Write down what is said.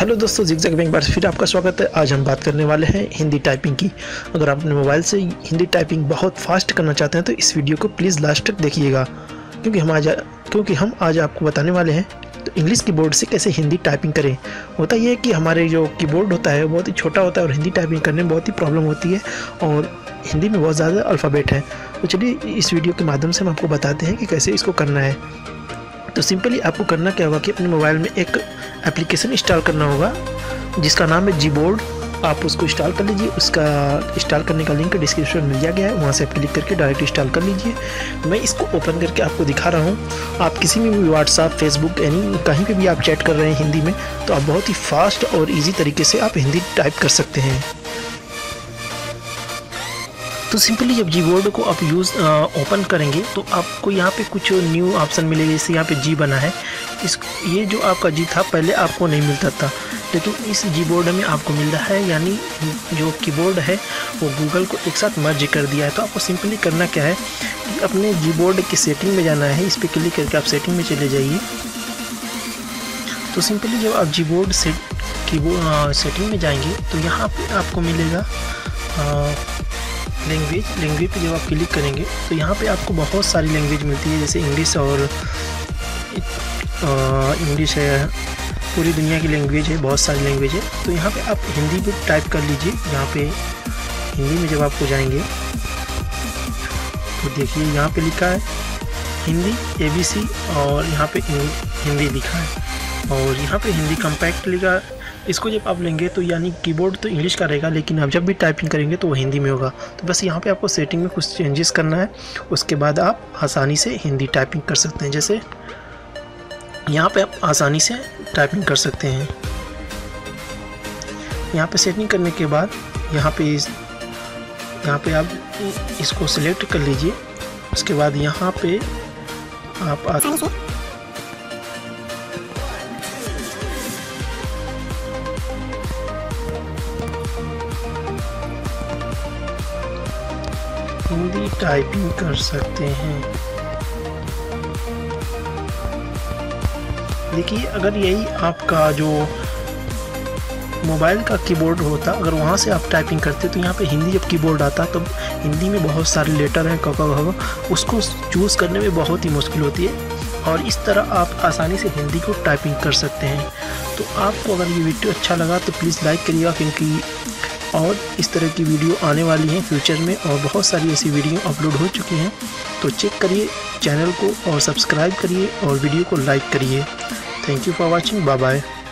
Hello दोस्तों, zigzag में एक बार फिर आपका स्वागत है। आज हम बात करने वाले हैं हिंदी टाइपिंग की। अगर आप अपने मोबाइल से हिंदी टाइपिंग बहुत फास्ट करना चाहते हैं तो इस वीडियो को प्लीज़ लास्ट तक देखिएगा, क्योंकि हम आज आपको बताने वाले हैं तो इंग्लिश कीबोर्ड से कैसे हिंदी टाइपिंग करें। होता यह है कि हमारे जो कीबोर्ड होता है वो बहुत ही छोटा होता है और हिंदी टाइपिंग करने में बहुत ही प्रॉब्लम होती है और हिंदी में बहुत ज़्यादा अल्फ़ाबेट है। तो चलिए इस वीडियो के माध्यम से हम आपको बताते हैं कि कैसे इसको करना है। तो सिंपली आपको करना क्या होगा कि अपने मोबाइल में एक एप्लीकेशन इंस्टॉल करना होगा जिसका नाम है जीबोर्ड। आप उसको इंस्टॉल कर लीजिए। उसका इंस्टॉल करने का लिंक डिस्क्रिप्शन में मिल गया है, वहाँ से आप क्लिक करके डायरेक्ट इंस्टॉल कर लीजिए। मैं इसको ओपन करके आपको दिखा रहा हूँ। आप किसी में भी व्हाट्सएप, फेसबुक, कहीं पे भी आप चैट कर रहे हैं हिंदी में, तो आप बहुत ही फास्ट और ईजी तरीके से आप हिंदी टाइप कर सकते हैं। तो सिंपली जब जीबोर्ड को आप ओपन करेंगे तो आपको यहाँ पे कुछ न्यू ऑप्शन मिलेगा। जैसे यहाँ पे जी बना है, ये जो आपका जी था पहले आपको नहीं मिलता था, लेकिन इस जीबोर्ड में आपको मिल रहा है। यानी जो कीबोर्ड है वो गूगल को एक साथ मर्ज कर दिया है। तो आपको सिंपली करना क्या है कि अपने जीबोर्ड की सेटिंग में जाना है। इस पर क्लिक करके आप सेटिंग में चले जाइए। तो सिंपली जब आप जीबोर्ड सेटिंग में जाएंगे तो यहाँ पे आपको मिलेगा लैंग्वेज पे जब आप क्लिक करेंगे तो यहाँ पे आपको बहुत सारी लैंग्वेज मिलती है। जैसे इंग्लिश है, पूरी दुनिया की लैंग्वेज है, बहुत सारी लैंग्वेज है। तो यहाँ पे आप हिंदी भी टाइप कर लीजिए। यहाँ पे हिंदी में जब आपको जाएंगे तो देखिए यहाँ पे लिखा है हिंदी ABC और यहाँ पे हिंदी लिखा है और यहाँ पे हिंदी कॉम्पैक्ट लिखा। इसको जब आप लेंगे तो यानी कीबोर्ड तो इंग्लिश का रहेगा, लेकिन आप जब भी टाइपिंग करेंगे तो वो हिंदी में होगा। तो बस यहाँ पे आपको सेटिंग में कुछ चेंजेस करना है, उसके बाद आप आसानी से हिंदी टाइपिंग कर सकते हैं। जैसे यहाँ पे आप आसानी से टाइपिंग कर सकते हैं। यहाँ पे सेटिंग करने के बाद यहाँ पे आप इसको सिलेक्ट कर लीजिए। उसके बाद यहाँ पे आप हिंदी टाइपिंग कर सकते हैं। देखिए, अगर यही आपका जो मोबाइल का कीबोर्ड होता, अगर वहाँ से आप टाइपिंग करते तो यहाँ पे हिंदी जब कीबोर्ड आता तो हिंदी में बहुत सारे लेटर हैं, क ख ग, उसको चूज़ करने में बहुत ही मुश्किल होती है और इस तरह आप आसानी से हिंदी को टाइपिंग कर सकते हैं। तो आपको अगर ये वीडियो अच्छा लगा तो प्लीज़ लाइक करिएगा, क्योंकि और इस तरह की वीडियो आने वाली हैं फ्यूचर में और बहुत सारी ऐसी वीडियो अपलोड हो चुकी हैं। तो चेक करिए चैनल को और सब्सक्राइब करिए और वीडियो को लाइक करिए। Thank you for watching. Bye bye.